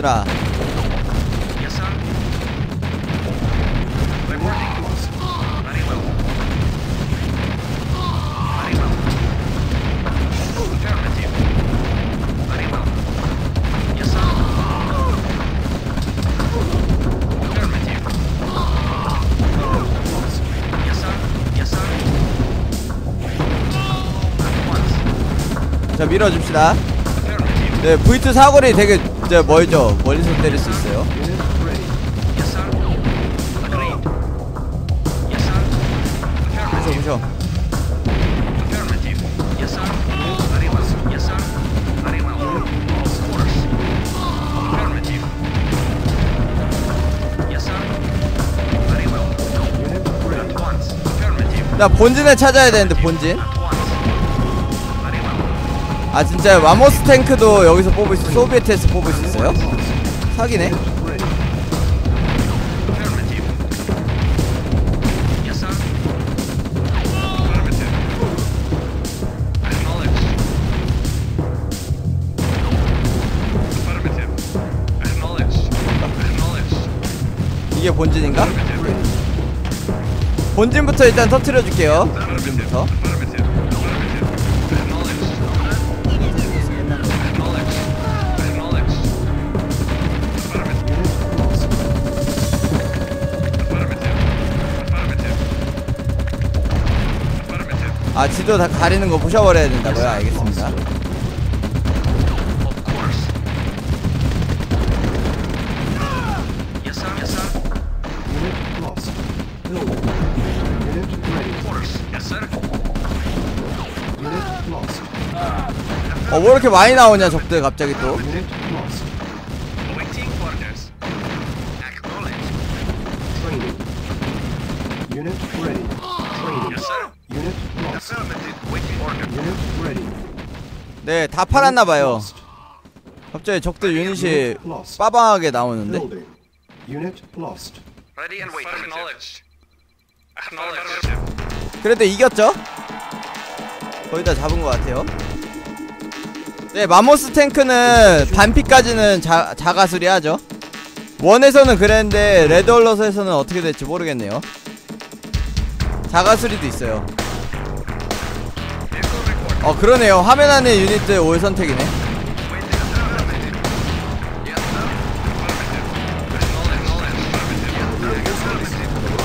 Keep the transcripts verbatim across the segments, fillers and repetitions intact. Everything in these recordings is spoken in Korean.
얘들아. Yes, sir. Reporting. Very well. Very well. Affirmative. Very well. Yes, sir. Affirmative. Yes, sir. Yes, sir. At once. 자, 밀어줍시다. Affirmative. 네, 브이 투 사거리 되게 이제 멀죠? 멀리서 때릴 수 있어요. Yes, sir. Agreed. Yes, sir. 부셔, 부셔. Affirmative. Yes, sir. Very well. Yes, sir. Very well. Of course. Affirmative. Yes, sir. Very well. At once. Affirmative. 자, 본진을 찾아야 되는데, 본진. At once. Very well. 아, 진짜 마모스 탱크도 여기서 뽑을 수, 소비에트에서 뽑을 수 있어요? 사기네. Affirmative. Yes, sir. Affirmative. Acknowledged. Affirmative. Acknowledged. Acknowledged. 이게 본진인가? Affirmative. 본진부터 일단 터트려줄게요. 본진부터. Affirmative. Affirmative. Acknowledged. Acknowledged. Acknowledged. Affirmative. Affirmative. Affirmative. Affirmative. 아, 지도 다 가리는 거 부셔버려야 된다고요? 알겠습니다. Of course. Yes, sir. Yes, sir. Unit lost. Building. Unit ready. Of course. Yes, sir. Unit lost. 어, 뭐 이렇게 많이 나오냐, 적들 갑자기 또. Unit lost. Awaiting orders. Acknowledged. Training. Unit ready. Training. Yes, sir. Unit lost. Affirmative. Waiting order. Unit ready. 네, 다 팔았나봐요. Lost. 갑자기 적들 유닛이 Lost. 빠방하게 나오는데? Building. Unit lost. Ready and waiting. Acknowledged. Acknowledged. 그래도 이겼죠? 거의 다 잡은 것 같아요. 네, 마모스 탱크는 반피까지는 자, 자가수리 하죠. 원에서는 그랬는데 레드 얼럿에서는 어떻게 될지 모르겠네요. 자가수리도 있어요. Vehicle report. 어, 그러네요. 화면 안에 유닛들 올 선택이네. Waiting. Affirmative. Yes, sir. Affirmative. Acknowledged. Affirmative.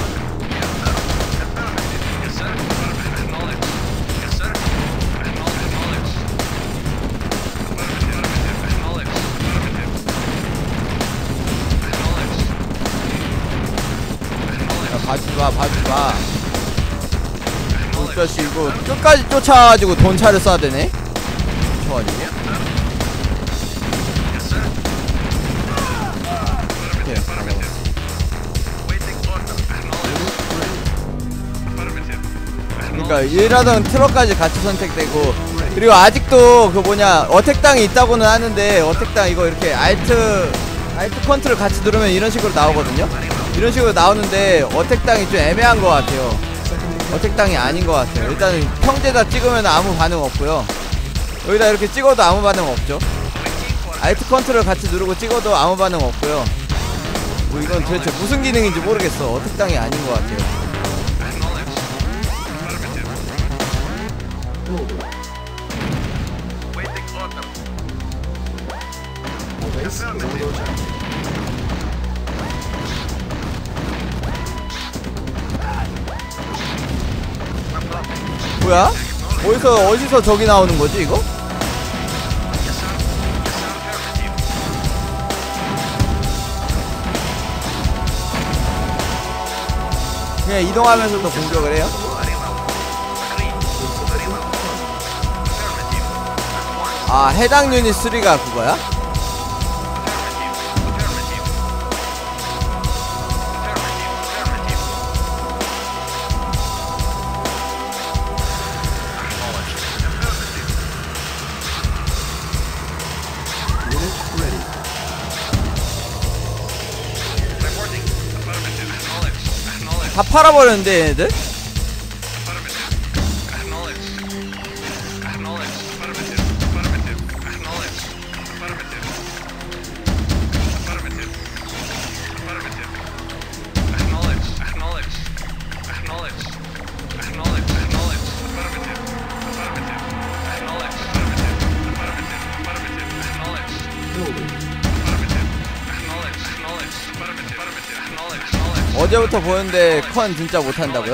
Yes, sir. Affirmative. Yes, sir. Acknowledged. Affirmative. Acknowledged. Affirmative. Acknowledged. 야, 봐주봐, 봐주봐. 자식 이거 끝까지 쫓아가지고 돈차를 쏴야 되네. 쫓아가지고. Yes, sir. 오케이. Waiting order. Acknowledged. Affirmative. 그러니까 일하던 트럭까지 같이 선택되고, 그리고 아직도 그 뭐냐 어택당이 있다고는 하는데, 어택당 이거 이렇게 알트 알트 컨트롤 같이 누르면 이런 식으로 나오거든요. 이런 식으로 나오는데 어택당이 좀 애매한 것 같아요. 어택당이 아닌 것 같아요. 일단 평지에다 찍으면 아무 반응 없고요. 여기다 이렇게 찍어도 아무 반응 없죠. 알트 컨트롤 같이 누르고 찍어도 아무 반응 없고요. 뭐 이건 도대체 무슨 기능인지 모르겠어. 어택당이 아닌 것 같아요. Building. Waiting order. Our base is under attack. 뭐야? 어디서 어디서 적이 나오는 거지 이거? Yes, sir. Yes, sir. Affirmative. 그냥 이동하면서도 공격을 해요? Very well. Agreed. Very well. Affirmative. At once. 아, 해당 유닛 쓰리가 그거야? Affirmative. Affirmative. Affirmative. Affirmative. Unit ready. Reporting. Affirmative. Acknowledged. Acknowledged. 다 팔아버렸는데 얘네들? Affirmative. Acknowledged. Acknowledged. Affirmative. Affirmative. Acknowledged. Affirmative. 어제부터 보는데 컨 진짜 못한다고요?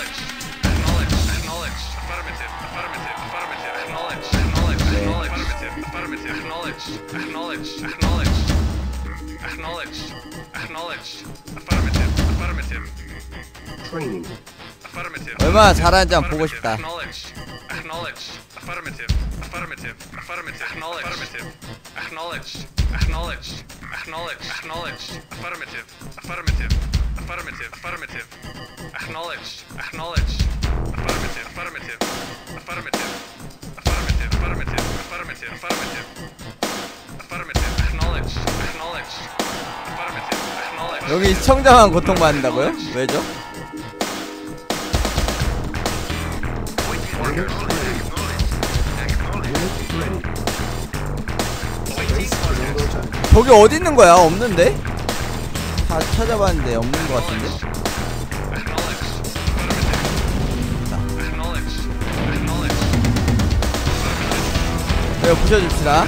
Training. 얼마나 잘하는지 한번 보고 싶다. 여기 시청자만 고통받는다고요? 왜죠? Unit ready. Unit ready. Base under attack. 저기 어디 있는 거야? 없는데? 다 찾아봤는데 없는 것 같은데? 이거 부셔줍시다.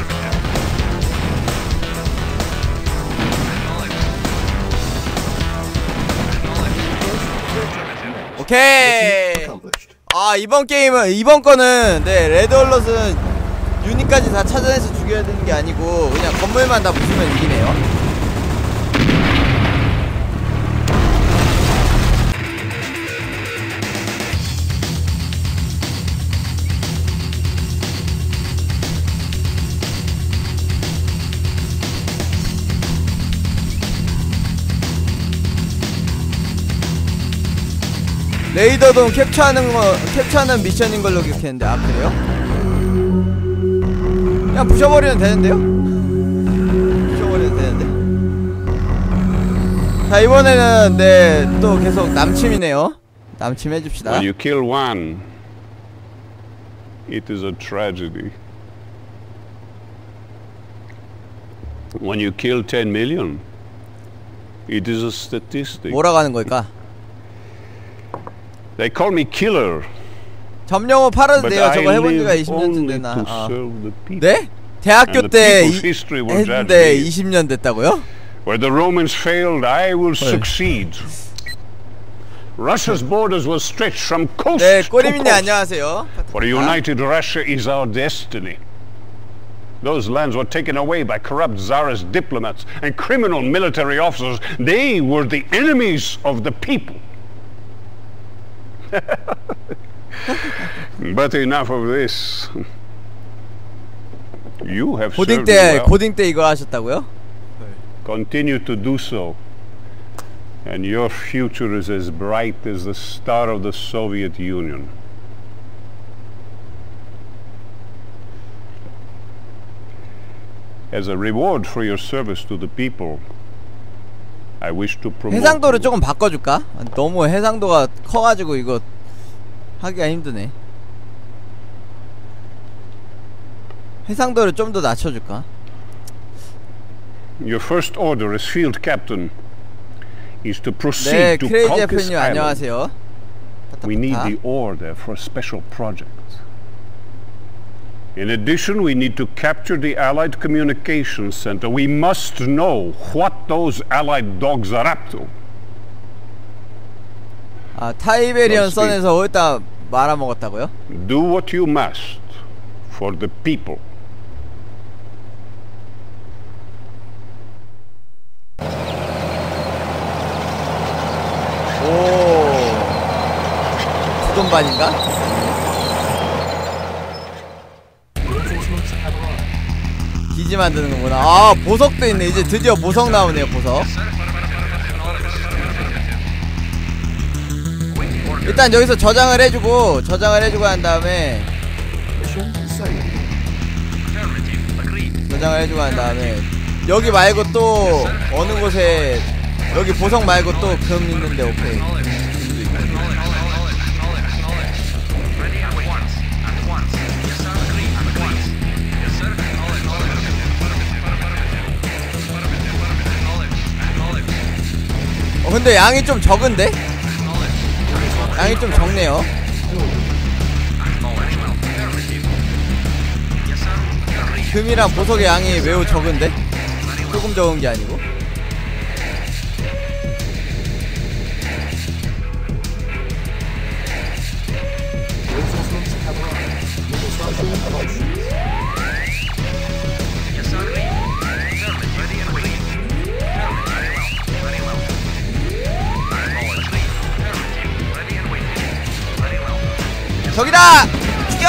오케이. Accomplished. 아, 이번 게임은 이번 거는 네 레드 얼럿은 유닛까지 다 찾아내서 죽여야 되는 게 아니고 그냥 건물만 다 부수면 이기네요. 레이더돔 캡처하는 거, 캡처하는 미션인 걸로 기억했는데, 아, 그래요? 그냥 부셔버리면 되는데요? 부셔버리면 되는데. 자, 이번에는, 네, 또 계속 남침이네요. 남침 해줍시다. When you kill one, it is a tragedy. When you kill ten million, it is a statistic. 뭐라고 하는 걸까? They call me killer, 점령어 팔아도 but 돼요. I 저거 해본 지가 live 이십 년쯤 only 되나. to 아. serve the people. 네? 대학교 And the 때 people's 이, history will judge 했는데 me. 이십 년 됐다고요? Where the Romans failed, I will succeed. Russia's borders will stretch from coast 네, to 꼬리민님 coast. 안녕하세요. For a united Russia is our destiny. Those lands were taken away by corrupt Tsarist diplomats and criminal military officers. They were the enemies of the people. But enough of this. You have 고딩 served 때 me well. 고딩 때 이거 하셨다고요? Continue to do so. And your future is as bright as the star of the Soviet Union. As a reward for your service to the people, I wish to promote 해상도를 you. 조금 바꿔줄까? 너무 해상도가 커가지고 이거 하기가 힘드네. 해상도를 좀 더 낮춰줄까? Your first order as field captain is to 네, proceed to 크레이지 Caucasus 에프님 Island. 안녕하세요. We need 타타타타. the order for a special project. In addition, we need to capture the Allied Communications Center. We must know what those Allied dogs are up to. 아, 타이베리언 Godspeed. 선에서 어디다 말아먹었다고요? Do what you must for the people. 오, 두돈반인가? Reinforcements have arrived. 기지 만드는 거구나. 아, 보석도 있네. 이제 드디어 보석 나오네요, 보석. 일단 여기서 저장을 해주고, 저장을 해주고 한 다음에, Mission saved. 저장을 해주고 한 다음에, 여기 말고 또, 어느 곳에, 여기 보석 말고 또 금 있는데, 오케이. 어, 근데 양이 좀 적은데? 양이 좀 적네요. 금이랑 보석의 양이 매우 적은데? 조금 적은 게 아니고. Yes, sir. Affirmative. Ready and waiting. Affirmative. Very well. Very well. Acknowledged. Affirmative. Ready and waiting. Very well. 저기다! 죽여!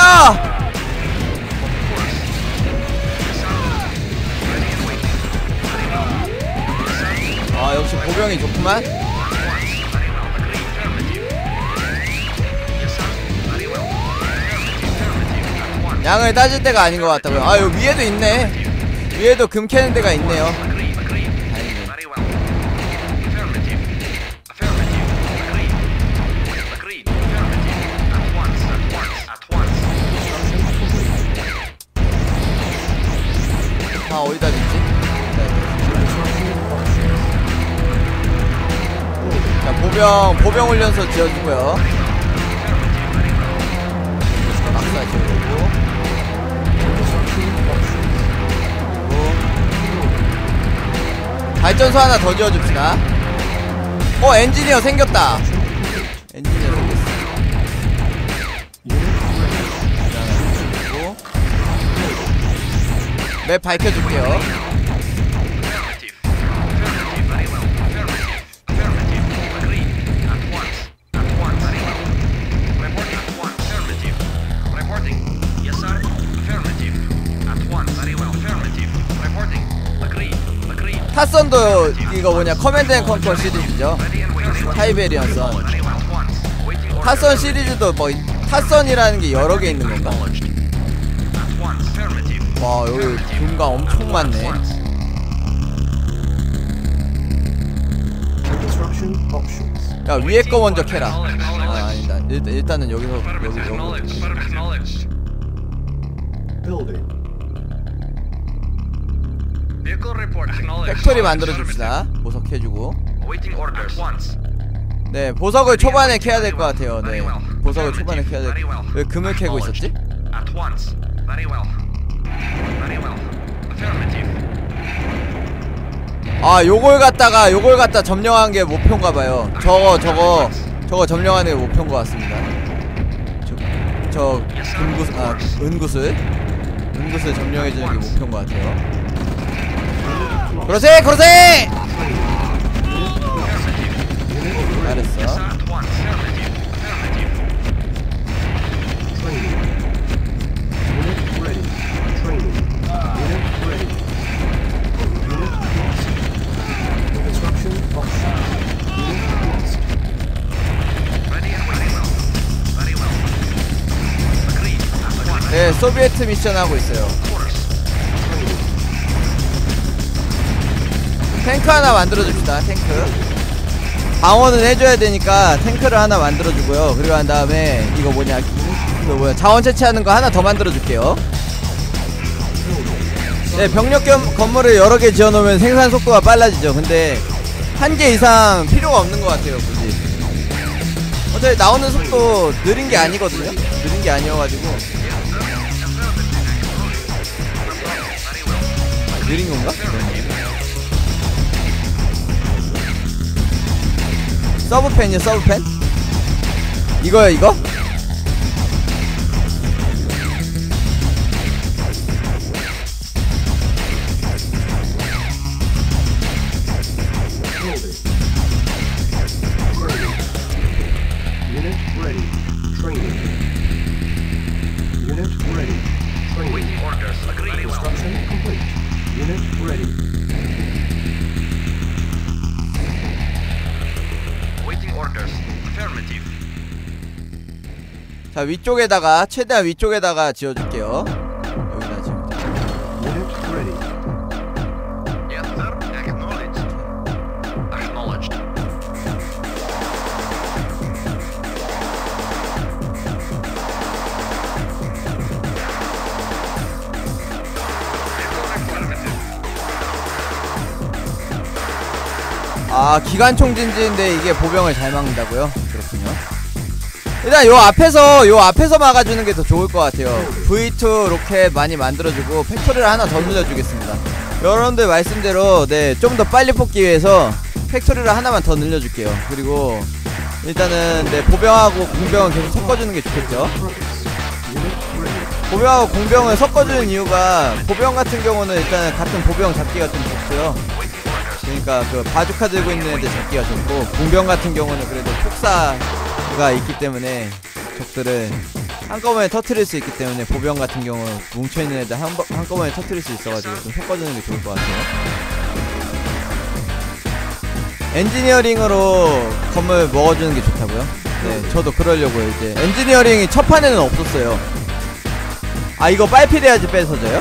아 역시 보병이 좋구만. 양을 따질 때가 아닌 것 같다고요. 아 여기 위에도 있네. 위에도 금 캐는 데가 있네요. 아 어디다 짓지? 자 보병 보병 훈련소 지어주고요. 막사 지어주고. 발전소 하나 더 지어줍시다. 어 엔지니어 생겼다. 엔지니어 생겼어. 맵 밝혀줄게요. 타선도 이거 뭐냐 커맨드 앤 컨트롤 시리즈죠. 타이베리언 선. 타선 시리즈도 뭐 타선이라는 게 여러 개 있는 건가? 와 여기 금가 엄청 많네. 야 위에 거 먼저 캐라. 아 아니다. 일단, 일단은 여기서 여기 여기. 팩토리 만들어줍시다. 보석 해주고. 네 보석을 초반에 캐야 될 것 같아요. 네 보석을 초반에 캐야 될. 왜 금을 캐고 있었지? 아 요걸 갖다가 요걸 갖다 점령한 게 목표인가봐요. 저거 저거 저거 점령하는 게 목표인 것 같습니다. 저, 저 은구슬 아 은구슬 은구슬 점령해주는 게 목표인 것 같아요. 그러세 그러세. 잘했어. 네, 소비에트 미션 하고 있어요. 탱크 하나 만들어줍시다. 탱크 방어는 해줘야 되니까 탱크를 하나 만들어주고요. 그리고 한 다음에 이거 뭐냐 그 뭐야 자원 채취하는 거 하나 더 만들어줄게요. 네, 병력 겸, 건물을 여러 개 지어놓으면 생산 속도가 빨라지죠. 근데 한 개 이상 필요가 없는 것 같아요. 굳이 어차피 나오는 속도 느린 게 아니거든요. 느린 게 아니어가지고. 느린 건가? 서브펜이요, 서브펜? 이거요, 이거? 자, 위쪽에다가 최대한 위쪽에다가 지어줄게요. 여기다 지금. Yes, sir. Acknowledged. Acknowledged. 아, 기관총 진지인데 이게 보병을 잘 막는다고요? 그렇군요. 일단 요 앞에서 요 앞에서 막아주는 게 더 좋을 것 같아요. 브이 투 로켓 많이 만들어주고 팩토리를 하나 더 늘려주겠습니다. 여러분들 말씀대로 네 좀 더 빨리 뽑기 위해서 팩토리를 하나만 더 늘려줄게요. 그리고 일단은 네 보병하고 공병은 계속 섞어주는 게 좋겠죠. 보병하고 공병을 섞어주는 이유가 보병 같은 경우는 일단 같은 보병 잡기가 좀 좋고요. 그러니까 그 바주카 들고 있는 애들 잡기가 좋고, 공병 같은 경우는 그래도 폭사가 있기 때문에 적들을 한꺼번에 터트릴 수 있기 때문에 보병 같은 경우 뭉쳐있는 애들 한, 한꺼번에 터트릴 수 있어가지고 좀 섞어주는 게 좋을 것 같아요. 엔지니어링으로 건물 먹어주는 게 좋다고요? 네, 저도 그러려고요. 이제 엔지니어링이 첫 판에는 없었어요. 아, 이거 빨필해야지 뺏어져요?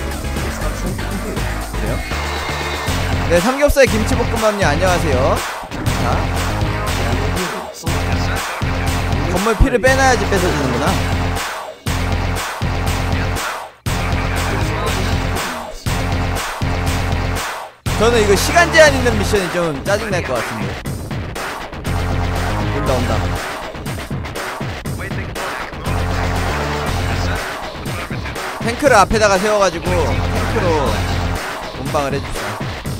그래요? 네, 삼겹살 김치볶음밥님 안녕하세요. 자, 건물 피를 빼놔야지 뺏어지는구나. 저는 이거 시간 제한 있는 미션이 좀 짜증날 것 같은데. 온다 온다. 탱크를 앞에다가 세워가지고 탱크로 몸방을 해줍시다.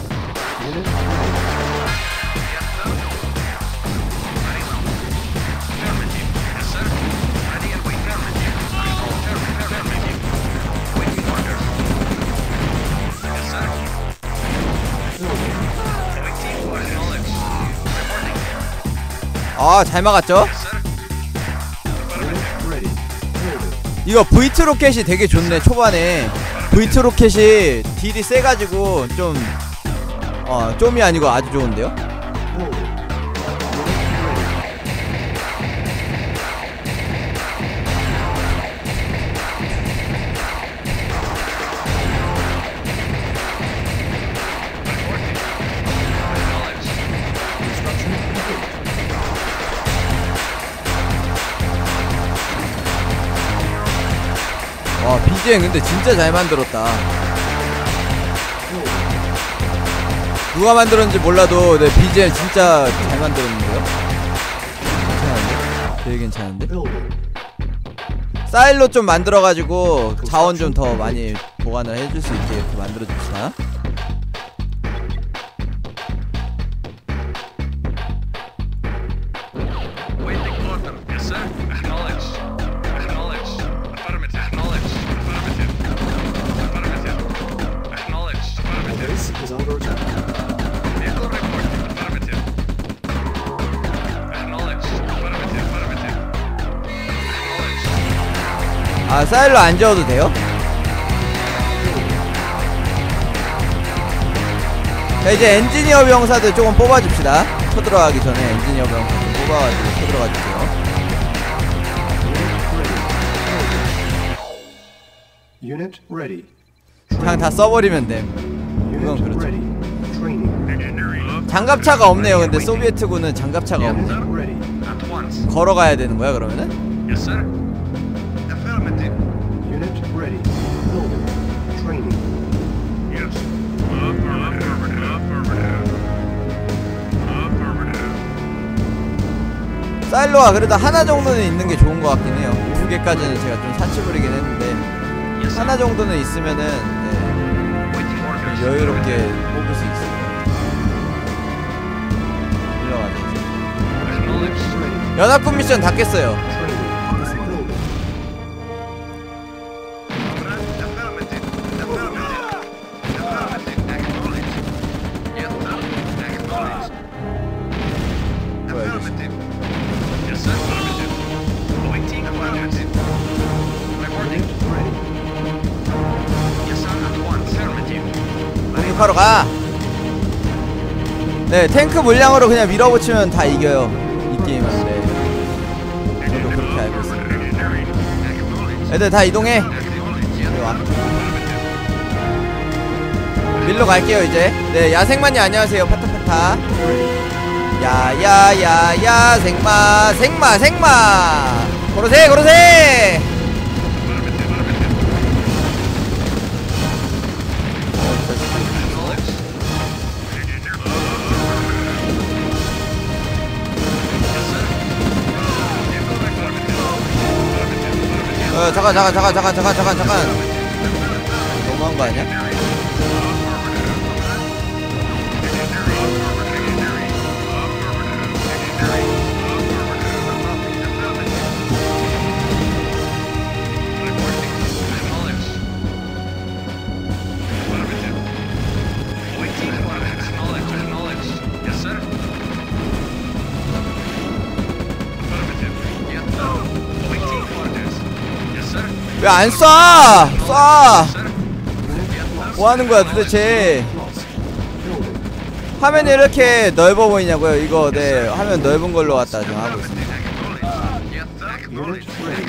아, 잘 막았죠? 이거 브이투 로켓이 되게 좋네. 초반에 브이투 로켓이 딜이 세가지고 좀 어, 좀이 아니고 아주 좋은데요? 와, 비지엠 근데 진짜 잘 만들었다. 누가 만들었는지 몰라도 내 비지엠 진짜 잘 만들었는데요? 괜찮은데? 되게 괜찮은데? 사일로 좀 만들어가지고 자원 좀 더 많이 보관을 해줄 수 있게 이렇게 만들어줍시다. 아, 사일로 안 지어도 돼요? 자, 이제 엔지니어 병사들 조금 뽑아줍시다. 쳐들어가기 전에 엔지니어 병사 좀 뽑아가지고 쳐들어가주세요. Unit ready. 그냥 다 써버리면 됨. 그건 Unit 그렇죠. ready. Training. 장갑차가 없네요. 근데 소비에트군은 장갑차가 없네. Ready. 걸어가야 되는 거야 그러면은? Yes, sir. Affirmative. Unit ready. Building. Training. Yes. Affirmative. Affirmative. Affirmative. 사일로가 그래도 하나 정도는 있는 게 좋은 것 같긴 해요. 두 개까지는 제가 좀 사치 부리긴 했는데 Yes, sir. 하나 정도는 있으면은 네, Waiting orders. 여유롭게 뽑을 수 있을 것 같아요. 일러가자 이제. Acknowledged. Ready. 연합군 미션 다 깼어요. Training. Building. Affirmative. Affirmative. Affirmative. Acknowledged. Yes, sir. Acknowledged. 뭐야 이게? Affirmative. Yes, sir. Affirmative. Waiting orders. Reporting. Unit ready. Yes, sir. At once. Affirmative. 공격하러 가. 네, 탱크 물량으로 그냥 밀어붙이면 다 이겨요. 이 게임은. 네. 저도 그렇게 알고 있어요. 애들 다 이동해. 이리 와. 밀러 갈게요 이제. 네, 야생마님 안녕하세요. 파타파타. 야야야야 생마 생마 생마. 고로세 고로세. 어, 잠깐 잠깐 잠깐 잠깐 잠깐 잠깐 잠깐. 너무한 거 아니야? 야, 안 쏴! 쏴! 뭐 하는 거야, 도대체? 화면이 이렇게 넓어 보이냐고요? 이거, 네, 화면 넓은 걸로 갖다 좀 하고 있습니다. Unit ready.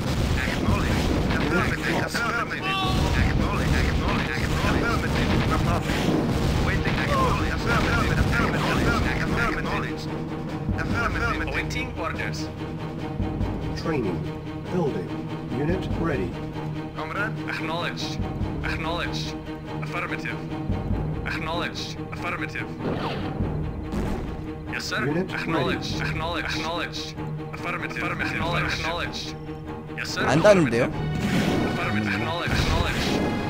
Awaiting orders. Training. Building. Unit ready. Comrade, acknowledged. Acknowledged. Affirmative. Acknowledged. Affirmative. Yes, sir. Unit Acknowledged. Acknowledged. Acknowledged. Affirmative. Acknowledged. Acknowledged. Yes, sir. 안 닿는데요? Affirmative. Acknowledged. Acknowledged.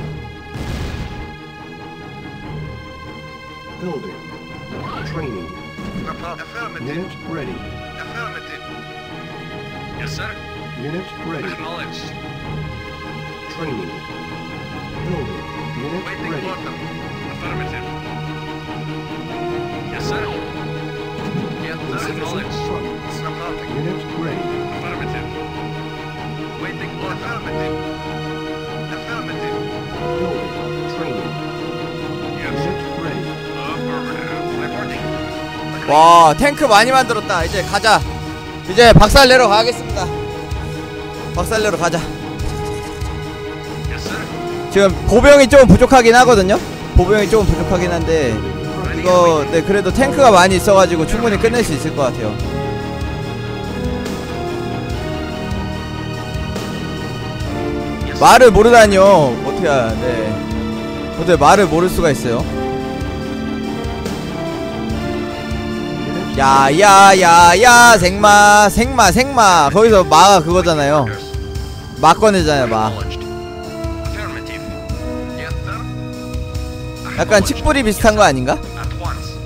Building. Training. Affirmative. Unit ready. Affirmative. Yes, sir. Unit ready. Acknowledged. Training. Building. Unit Waiting ready. order. Affirmative. Yes, sir. Yes, sir. Insufficient Acknowledged. funds. Unit ready. Affirmative. Waiting order. Affirmative. Affirmative. Building. Training. Yes. Unit ready. Affirmative. Reporting. 와, 탱크 많이 만들었다. 이제 가자. 이제 박살 내러 가겠습니다. 박살 내러 가자. Yes, sir. 지금 보병이 좀 부족하긴 하거든요. 보병이 좀 부족하긴 한데 이거 네 그래도 탱크가 많이 있어가지고 충분히 끝낼 수 있을 것 같아요. 말을 모르다니요. 어떻게 네 어떻게 말을 모를 수가 있어요. 야야야야 생마 생마 생마 거기서 마가 그거잖아요. 마 꺼내잖아요. 마. Affirmative. Yes, sir. 약간 칡뿌리 비슷한 거 아닌가? At once.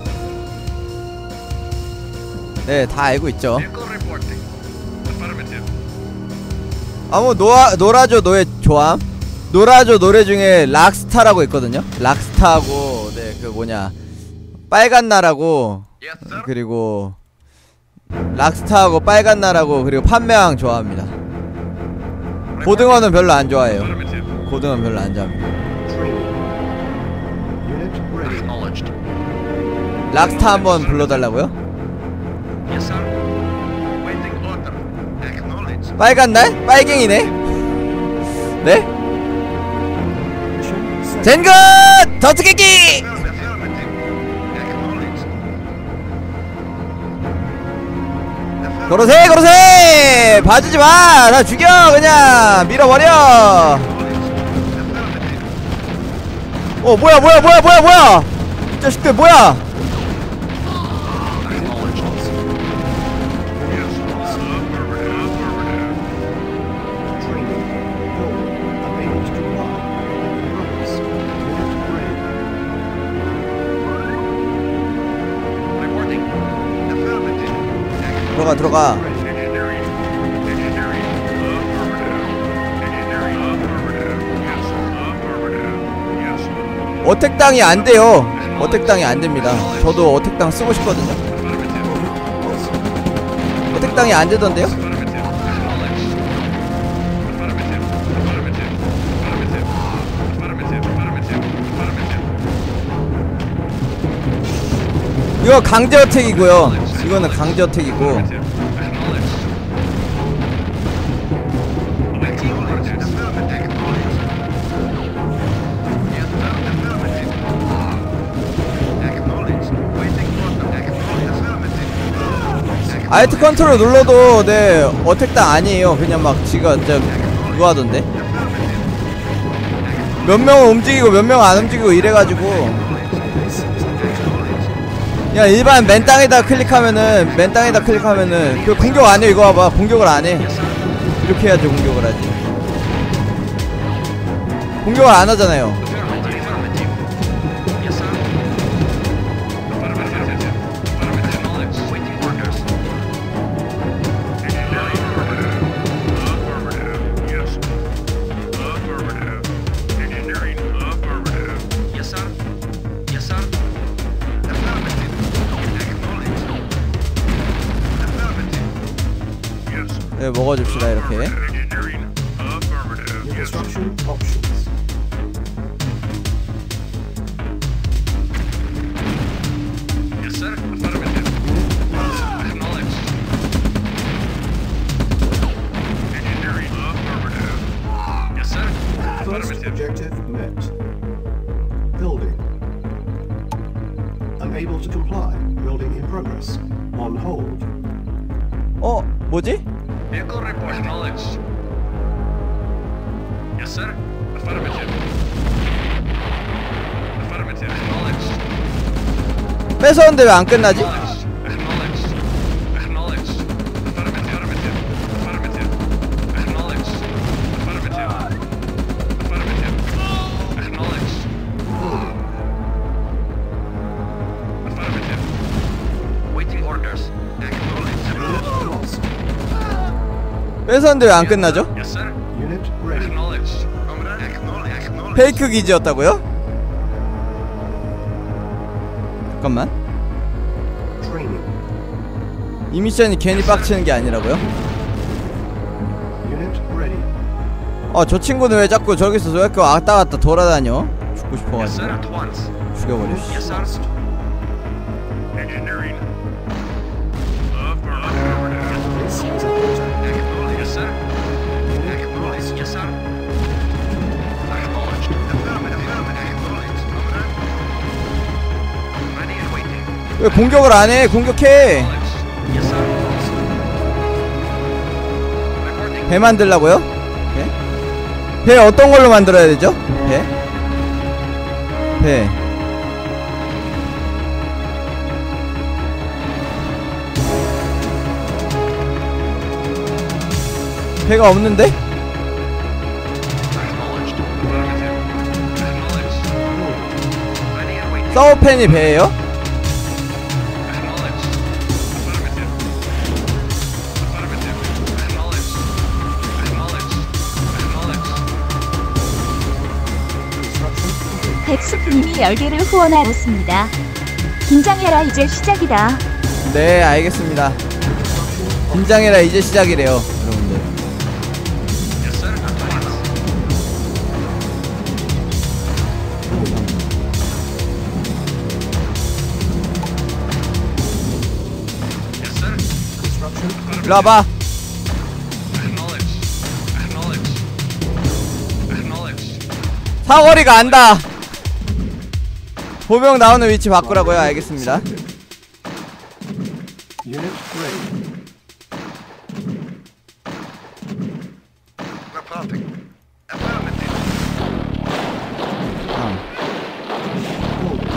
네, 다 알고 있죠. Vehicle reporting. Affirmative. 아무 노아 노라조 노래 좋아함? 노라조 노래 중에 락스타라고 있거든요. 락스타하고 네 그 뭐냐 빨간 나라고 Yes, sir. 그리고 락스타하고 빨간 나라고 그리고 판매왕 좋아합니다. 고등어는 별로 안 좋아해요. Affirmative. 고등어는 별로 안 좋아합니다. Training. Unit ready. Acknowledged. 락스타 한번 불러달라고요? Yes, sir. Waiting order. Acknowledged. 빨간 날? 빨갱이네? 네? Mission set. 젠것! 더트객기! Affirmative. Acknowledged. 고로세 고로세! 봐주지 마! 다 죽여 그냥! 밀어버려! 어 뭐야 뭐야 뭐야 뭐야 뭐야! 이 자식들 뭐야! Training. Building. Available to fly. Purpose. Unit ready. Reporting. Affirmative. 들어가 들어가. Engineering. Engineering. Affirmative. Engineering. Affirmative. Yes. Affirmative. Yes. 어택당이 안 돼요. 어택당이 안 됩니다. 저도 어택당 쓰고 싶거든요. 어택당이 안 되던데요? Affirmative. Acknowledged. Affirmative. Affirmative. Affirmative. Affirmative. Affirmative. Affirmative. 이거 강제 어택이고요. 이거는 강제 어택이고. Affirmative. Acknowledged. Waiting orders. Affirmative. Acknowledged. Yes, sir. Affirmative. Acknowledged. Waiting order. Acknowledged. Affirmative. 알트 컨트롤 눌러도 네 어택당 아니에요. 그냥 막 지가 진짜 그거 하던데. 몇 명은 움직이고 몇 명은 안 움직이고 이래가지고 그냥 일반 맨 땅에다 클릭하면은 맨 땅에다 클릭하면은 그 공격 안 해. 이거 봐봐. 공격을 안 해. 이렇게 해야지 공격을 하지. 공격을 안 하잖아요. Affirmative. Yes, sir. Affirmative. Affirmative. Acknowledged. Waiting orders. Engineering. Affirmative. Yes. Affirmative. Engineering. Affirmative. Yes, sir. Yes, sir. Affirmative. Acknowledged. Affirmative. Yes. 네, 먹어줍시다 이렇게. Engineering. Affirmative. Construction options. Yes, sir. Affirmative. Acknowledged. Engineering. Affirmative. Yes, sir. First Affirmative. objective met. Building. Unable to comply. Building in progress. On hold. 어 뭐지? Vehicle report. Acknowledged. Yes, sir. Affirmative. Affirmative. Acknowledged. 뺏었는데 왜 안 끝나지? Acknowledged. Acknowledged. Acknowledged. Affirmative. Affirmative. Affirmative. Acknowledged. Affirmative. Affirmative. Acknowledged. Affirmative. Waiting orders. Acknowledged. Lost. 뺏었는데 왜 안 끝나죠? Yes, sir. Unit ready. Acknowledged. Acknowledged. Acknowledged. 페이크 기지였다고요? 잠깐만. Training. 이 미션이 괜히 빡치는 게 아니라고요? Unit ready. 아 저 친구는 왜 자꾸 저기서 저렇게 왔다 갔다 돌아다녀? 죽고 Yes, sir. 싶어가지고 At once. 죽여버리시. Yes, sir. Engineering. Affirmative. This is a portal. Acknowledged. Yes, sir. Acknowledged. Yes, sir. Acknowledged. Affirmative. Acknowledged. Ready and waiting. 왜 공격을 안 해? 공격해. Acknowledged. Yes, sir. Reporting. 배 만들라고요? 배? 배 어떤 걸로 만들어야 되죠? 배? 배. 배가 없는데? Acknowledged. Affirmative. Acknowledged. Ready and waiting. 서브펜이 배예요? Acknowledged. Affirmative. Affirmative. Acknowledged. Acknowledged. Acknowledged. Construction complete. 백수님이 열개를 후원하였습니다. 긴장해라 이제 시작이다. 네 알겠습니다. 긴장해라 이제 시작이래요 여러분들. Yes, sir. At once. Yes, sir. Construction. 일로 와봐. Acknowledged. Acknowledged. Acknowledged. 사거리가 안다. 보병 나오는 위치 바꾸라고요. 알겠습니다. Unit ready. Reporting. Affirmative. 아. Building.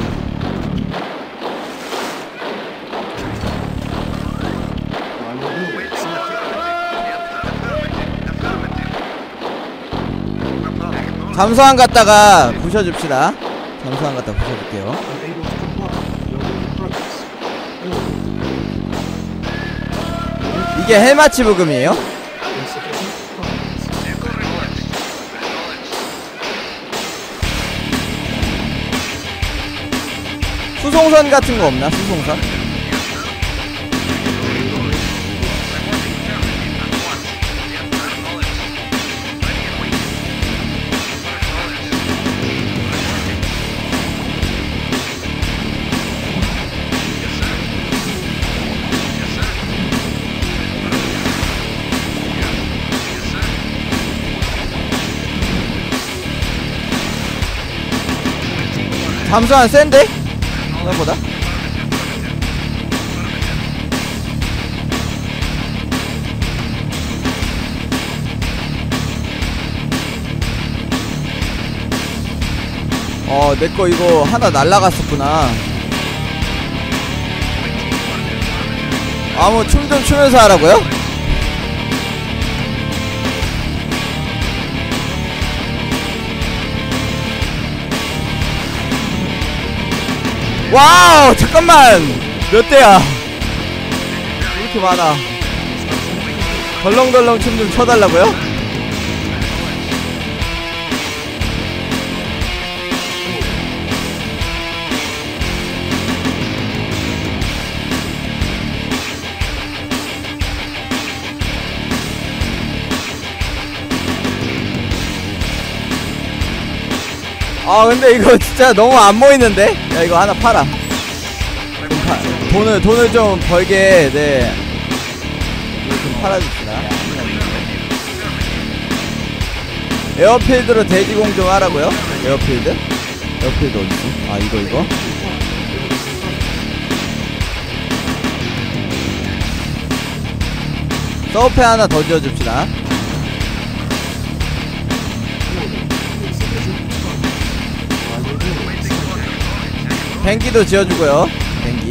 Final building selected. 잠수함 갔다가 부셔줍시다. 잠수함 갔다 부셔줄게요. Unable to comply. Building in progress. Building. 이게 헬마치 부금이에요? Insufficient funds. 수송선 같은 거 없나? 수송선? 잠수함 센데? 생각보다? 어, 내거 이거 하나 날라갔었구나. 아, 뭐 춤 좀 추면서 하라고요? 와우! 잠깐만! 몇 대야? 왜 이렇게 많아? 덜렁덜렁 춤 좀 춰달라고요? 아 근데 이거 진짜 너무 안 모이는데? 야 이거 하나 팔아. 좀 파, 돈을 돈을 좀 벌게. 네. 이거 좀 팔아줍시다. 에어필드로 대지공정 하라고요? 에어필드? 에어필드 어디지? 아 이거 이거? 서페 하나 더 지어줍시다. 뱅기도 지어주고요. 뱅기.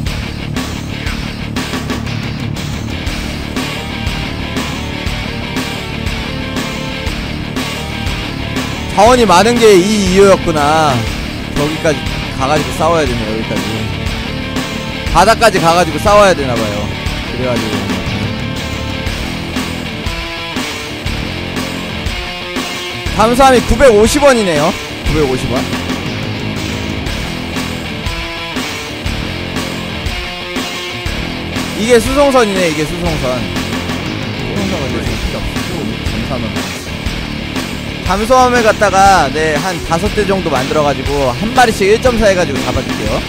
자원이 많은 게 이 이유였구나. 저기까지 가가지고 싸워야 되네. 여기까지 바다까지 가가지고 싸워야 되나봐요. 그래가지고 잠수함이 구백오십 원이네요 구백오십 원. 이게 수송선이네. 이게 수송선. 수송선 근데 지금 필요 없어. 잠수함은 잠수함을 갖다가 네 한 다섯 대 정도 만들어가지고 한 마리씩 일 점 사 해가지고 잡아줄게요.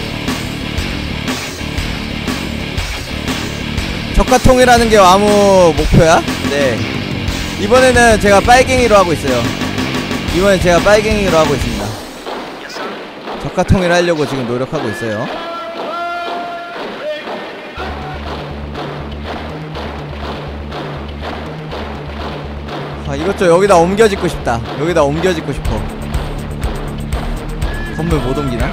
적가통이라는 게 아무 목표야? 네. 이번에는 제가 빨갱이로 하고 있어요. 이번엔 제가 빨갱이로 하고 있습니다. 적가통일 하려고 지금 노력하고 있어요. 아 이것 좀 여기다 옮겨 짓고 싶다. 여기다 옮겨 짓고 싶어. 건물 못 옮기나?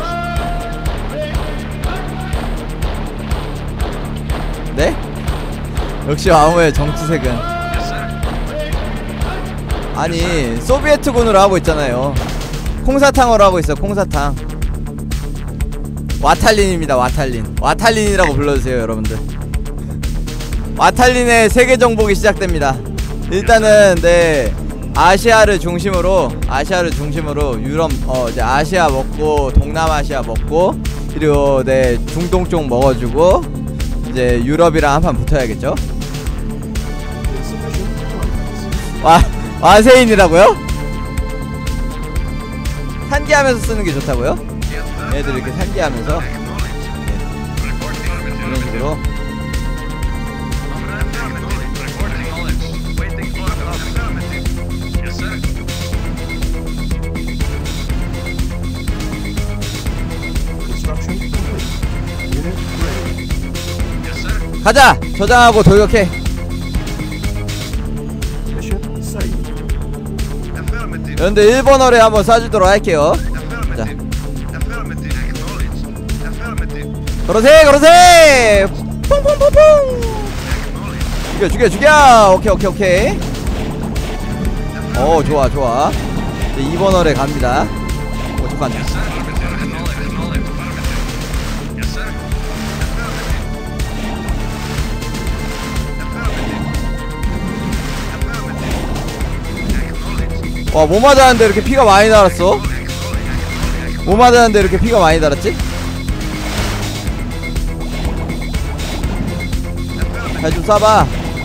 네? 역시 아무의 정치색은. 아니 소비에트군으로 하고 있잖아요. 콩사탕으로 하고 있어요. 콩사탕. 와탈린입니다. 와탈린. 와탈린이라고 불러주세요 여러분들. 와탈린의 세계 정복이 시작됩니다. 일단은 네 아시아를 중심으로 아시아를 중심으로 유럽 어 이제 아시아 먹고 동남아시아 먹고 그리고 네 중동 쪽 먹어주고 이제 유럽이랑 한판 붙어야겠죠. 와 와세인이라고요? 산기하면서 쓰는 게 좋다고요? 얘들 이렇게 산기하면서 네. 이런 식으로. 가자! 저장하고 돌격해. 여러분들 일 번어뢰 한번 쏴주도록 할게요. 자. 그러세 그러세! 퐁퐁퐁퐁! 죽여 죽여 죽여! 오케이 오케이 오케이. 어 좋아 좋아. 이제 이 번어뢰 갑니다. 어 잠깐. 와, 뭐 맞았는데 이렇게 피가 많이 달았어? 뭐 맞았는데 이렇게 피가 많이 달았지? 잘 좀 쏴봐.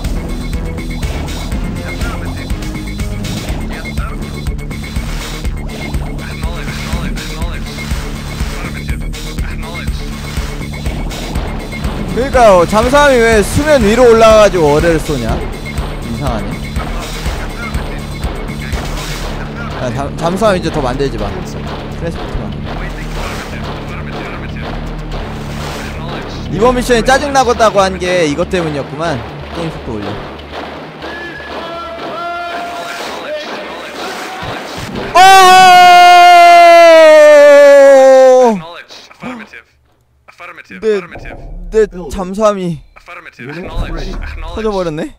그러니까요, 잠수함이 왜 수면 위로 올라가가지고 어뢰를 쏘냐? 이상하네. 야, 잠, 잠수함 이제 더 만들지 마. 트랜스포트만. 이번 미션이 짜증나겠다고 한 게 이것 때문이었구만. 게임 속도 올려. 내, 내 잠수함이 터져버렸네?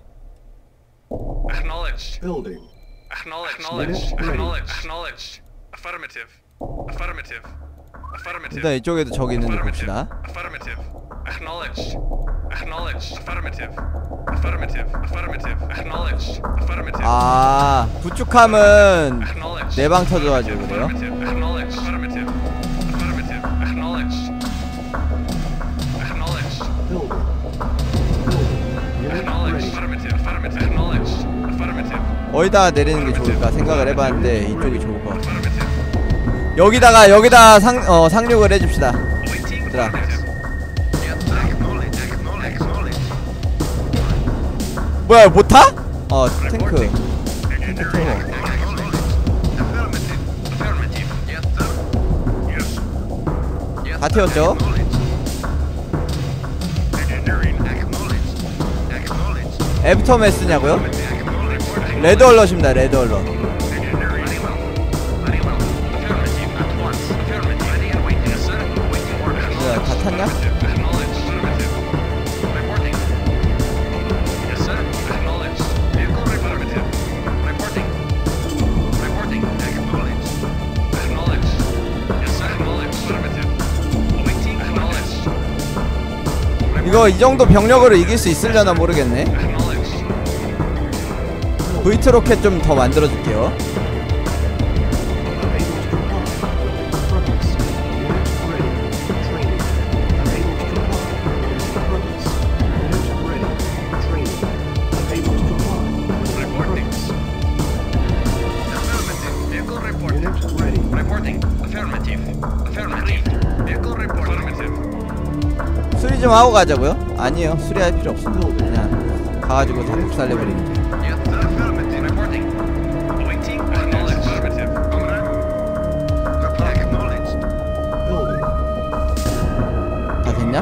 Building. Acknowledged. Acknowledged. Acknowledged. Affirmative. Affirmative. Affirmative. 일단 이쪽에도 적이 있는지 봅시다. Affirmative. Acknowledged. Acknowledged. Affirmative. Affirmative. Affirmative. Acknowledged. Affirmative. 아, 구축함은 Acknowledged. 내 방 터져가지고 그래요? Acknowledged. Affirmative. Affirmative. Acknowledged. Acknowledged. Building. Unit Acknowledged. ready. Affirmative. Affirmative. Acknowledged. Affirmative. 어디다 내리는 게 좋을까 생각을 해봤는데 이쪽이 좋을 것 같아. Affirmative. 여기다가 여기다 상 어 상륙을 해줍시다. 얘들아. 뭐야 못 타? 어 탱크. 탱크 태워. 다 태웠죠? 애프터 메스냐고요? 레드 얼럿입니다. 레드 얼럿. 뭐야 다 탔냐? 이거 이 정도 병력으로 이길 수 있으려나 모르겠네. 브이트 로켓 좀 더 만들어 줄게요. 수리 좀 하고 가자고요? 아니요, 수리할 필요 없습니다. 그냥 가가지고 다 국살내버리면 돼요. 다 됐냐?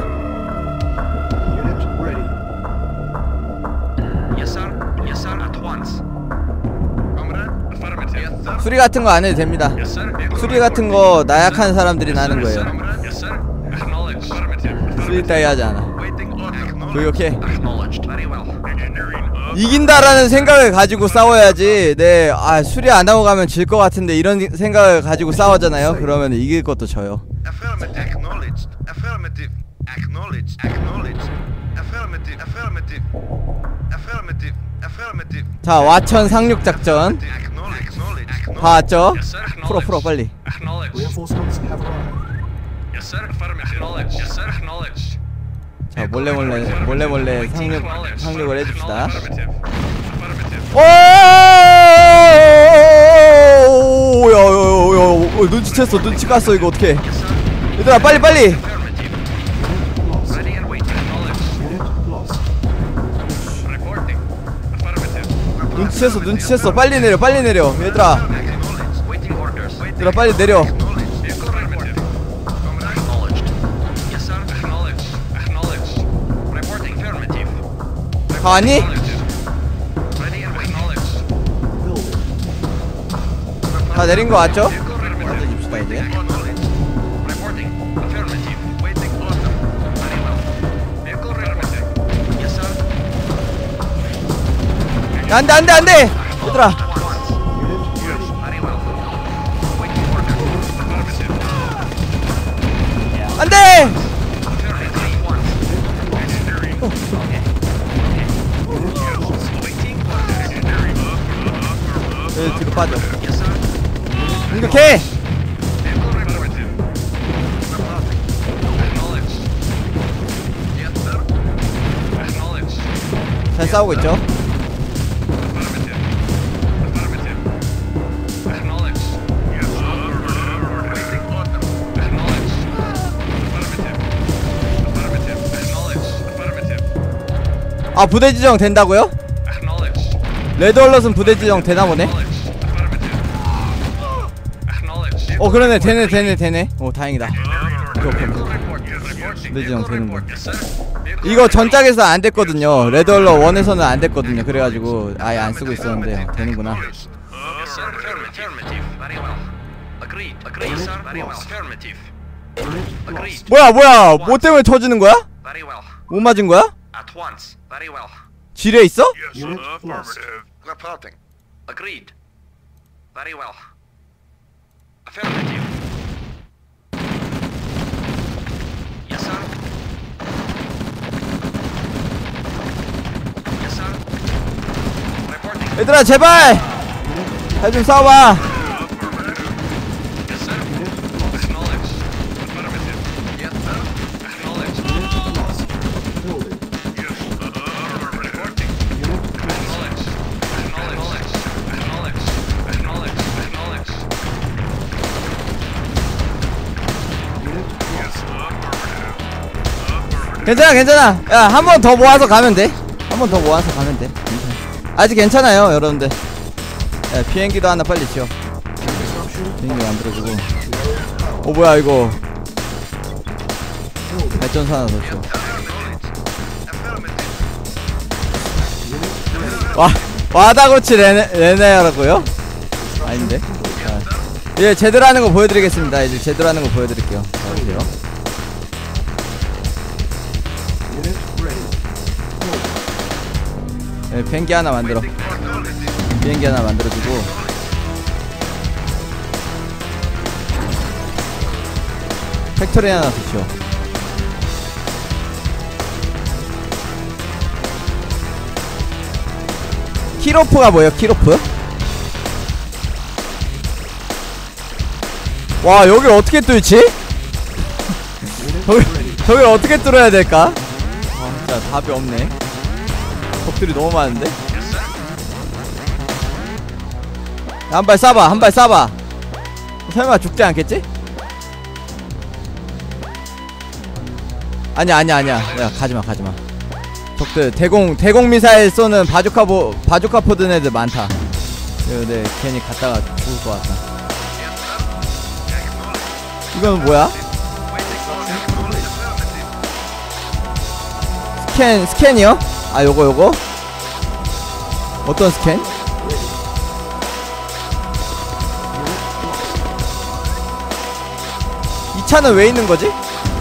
수리 같은 거 안 해도 됩니다. 수리 같은 거 나약한 사람들이 나는 거예요. 수리 따위 하지 않아. 그렇게 이긴다라는 생각을 가지고 싸워야지. 네, 아 수리 안 하고 가면 질 것 같은데 이런 생각을 가지고 싸우잖아요. 그러면 이길 것도 져요. 자, 와천 상륙 작전 다 왔죠? 풀어 풀어 빨리. 자, 몰래 몰래 몰래 몰래 상륙 상륙을 해줍시다. 오야야야야 눈치챘어. 눈치 깠어. 이거 어떡해. 얘들아 빨리 빨리. 눈치챘어. 눈치챘어. 빨리 내려. 빨리 내려. 얘들아 얘들아 빨리 내려. 가니? 다 내린 거 맞죠? 맞아줍시다 이제. 안돼 안돼 안돼 얘들아. 안돼. 네, 뒤로 빠져. 공격해! 잘 싸우고 있죠? 아, 부대 지정 된다고요? 레드 얼럿은 부대 지정 되나 보네? 어, 그러네. 되네 되네 되네. 오, 다행이다. 오케이, 오케이. 부대 지정 되는군. 이거 전작에서 안 됐거든요. 레드 얼럿 원에서는 안 됐거든요. 그래가지고 아예 안 쓰고 있었는데 되는구나. 뭐야 뭐야 뭐 때문에 터지는 거야? 못 맞은 거야? 지뢰 있어? 얘들아 제발 잘 좀 싸워봐. 괜찮아 괜찮아. 야 한 번 더 모아서 가면 돼. 한 번 더 모아서 가면 돼. 괜찮아. 아직 괜찮아요 여러분들. 야, 비행기도 하나 빨리 지어. 비행기 만들어주고. 어 뭐야 이거. 발전소 하나 더 지어. 와 와다고치 레네, 레네라고요? 아닌데. 자, 이제 제대로 하는 거 보여드리겠습니다. 이제 제대로 하는 거 보여드릴게요. 자, 보세요. 네, 비행기 하나 만들어. 비행기 하나 만들어주고. 팩토리 하나 더 지어. 키로프가 뭐예요? 키로프? 와 여길 어떻게 뚫지? 저기, 저길 어떻게 뚫어야 될까? 아 진짜 답이 없네. 적들이 너무 많은데? 한 발 쏴봐 한 발 쏴봐. 설마 죽지 않겠지? 아니야 아니야 아니야. 야 가지마 가지마. 적들 대공 대공 미사일 쏘는 바주카 보 바주카 포든 애들 많다. 근데 괜히 갔다가 죽을 것 같다. 이건 뭐야? 스캔 스캔이요? 아 요거 요거? 어떤 스캔? 이 차는 왜 있는 거지?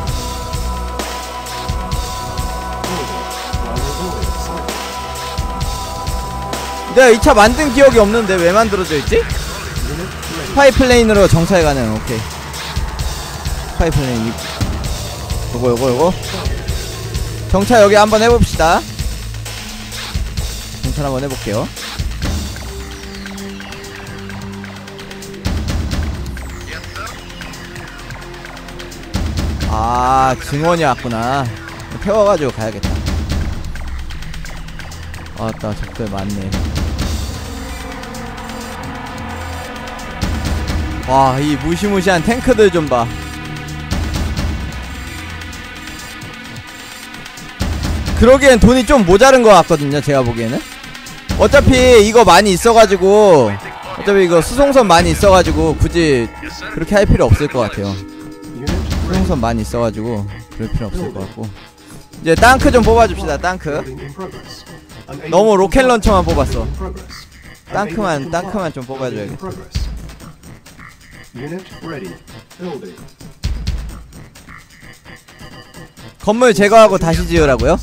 내가 이 차 만든 기억이 없는데 왜 만들어져 있지? 스파이플레인으로 정찰 가능. 오케이. 스파이플레인 요거 요거 요거 정찰 여기 한번 해봅시다. 정찰 한번 해볼게요. 아 증원이 왔구나. 태워가지고 가야겠다. 아따 적들 많네. 와 이 무시무시한 탱크들 좀 봐. 그러기엔 돈이 좀 모자른 것 같거든요 제가 보기에는. 어차피 이거 많이 있어가지고 어차피 이거 수송선 많이 있어가지고 굳이 그렇게 할 필요 없을 것 같아요. 수송선 많이 있어가지고 그럴 필요 없을 것 같고. 이제 땅크 좀 뽑아줍시다. 땅크 너무 로켓 런처만 뽑았어. 땅크만 땅크만 좀 뽑아줘야겠다. 건물 제거하고 다시 지으라고요?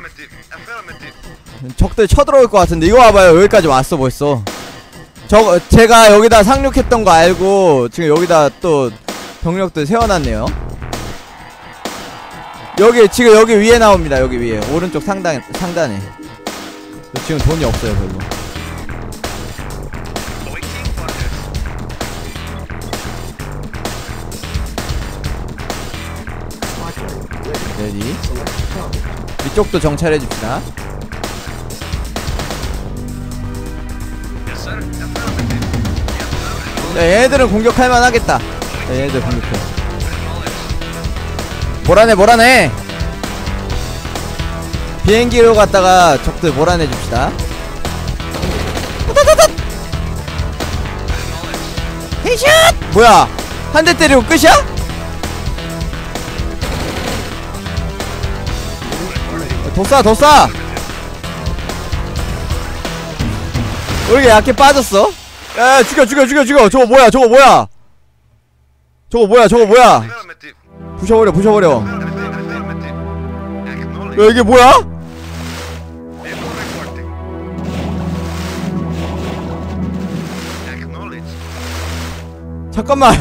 적들 쳐들어올 것 같은데. 이거 봐봐요 여기까지 왔어 벌써. 저 제가 여기다 상륙했던 거 알고 지금 여기다 또 병력들 세워놨네요. 여기 지금 여기 위에 나옵니다. 여기 위에 오른쪽 상단 상단에. 지금 돈이 없어요 별로. 레디. 이쪽도 정찰해줍시다. 야, 얘네들은 공격할만 하겠다. 야, 얘네들 공격해. 몰아내 몰아내. 비행기로 갔다가 적들 몰아내줍시다. 헤이샷! 뭐야 한 대 때리고 끝이야? 더 쏴 더 쏴! 왜 이렇게 약해 빠졌어? 야 죽여 죽여 죽여 죽여. 저거 뭐야 저거 뭐야 저거 뭐야 저거 뭐야. 부셔버려 부셔버려. 야 이게 뭐야? 잠깐만.